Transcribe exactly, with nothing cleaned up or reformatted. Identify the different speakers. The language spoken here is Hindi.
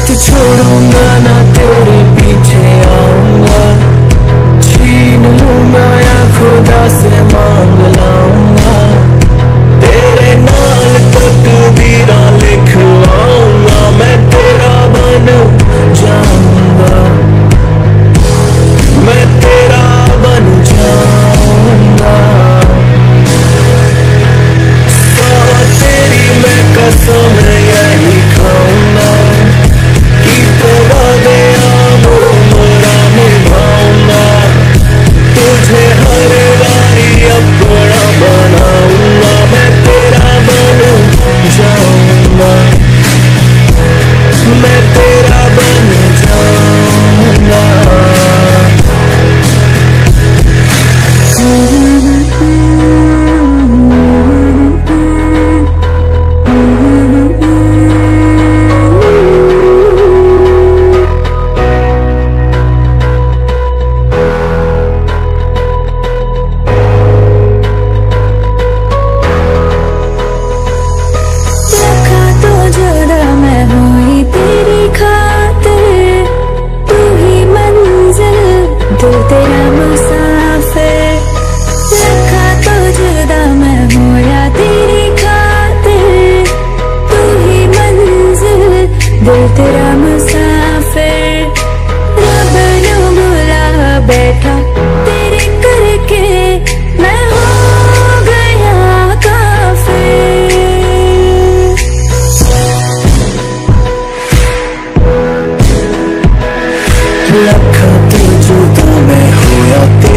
Speaker 1: छोड़ूंगा ना तेरे पीछे आऊंगा, छीन लूंगा या खुदा से मांग लाऊंगा, तेरे नाल तकदीरां लिखवाऊंगा, मैं तेरा बन जाऊंगा, मैं तेरा बन जाऊंगा। सौ तेरी मैं कसम यही खाऊंगा, तुझे हर बारी अपना बनाऊंगा, मैं तेरा बन जाऊंगा, मैं तेरा बन जाऊंगा। दिल तेरा मुसाफिर, रब नु बुला बैठा तेरे करके मैं हो गया काफिर। लखा तो जुदा मैं हुआ।